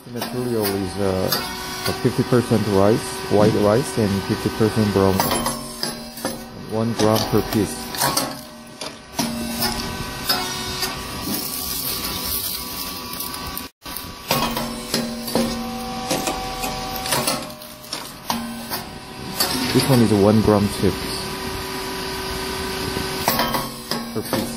The material is 50% rice, white rice, and 50% brown rice. 1 gram per piece. This one is 1 gram chips per piece.